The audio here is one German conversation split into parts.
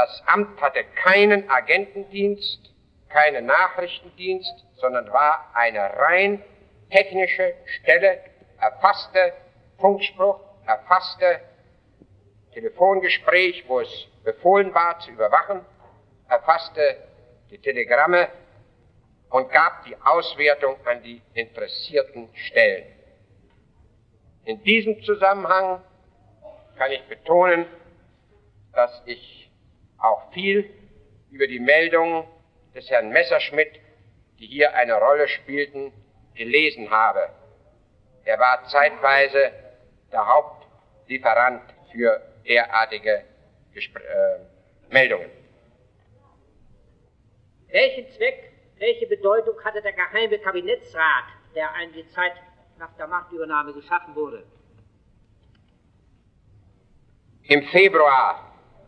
Das Amt hatte keinen Agentendienst, keinen Nachrichtendienst, sondern war eine rein technische Stelle, erfasste Funkspruch, erfasste Telefongespräch, wo es befohlen war zu überwachen, erfasste die Telegramme und gab die Auswertung an die interessierten Stellen. In diesem Zusammenhang kann ich betonen, dass ich auch viel über die Meldungen des Herrn Messerschmitt, die hier eine Rolle spielten, gelesen habe. Er war zeitweise der Hauptlieferant für derartige Meldungen. Welchen Zweck, welche Bedeutung hatte der geheime Kabinettsrat, der einige Zeit nach der Machtübernahme geschaffen wurde? Im Februar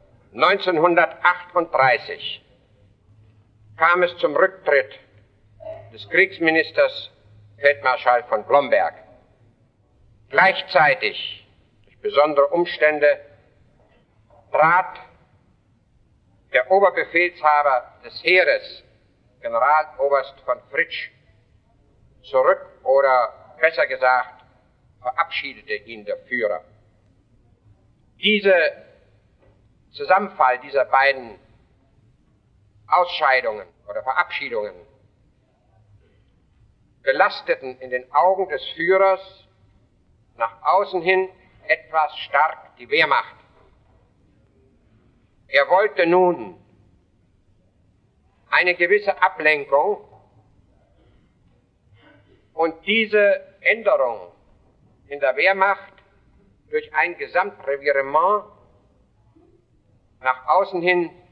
1938 kam es zum Rücktritt des Kriegsministers Feldmarschall von Blomberg. Gleichzeitig, durch besondere Umstände, trat der Oberbefehlshaber des Heeres, Generaloberst von Fritsch, zurück oder besser gesagt, verabschiedete ihn der Führer. Dieser Zusammenfall dieser beiden Ausscheidungen oder Verabschiedungen belasteten in den Augen des Führers nach außen hin etwas stark die Wehrmacht. Er wollte nun eine gewisse Ablenkung und diese Änderung in der Wehrmacht durch ein Gesamtrevirement nach außen hin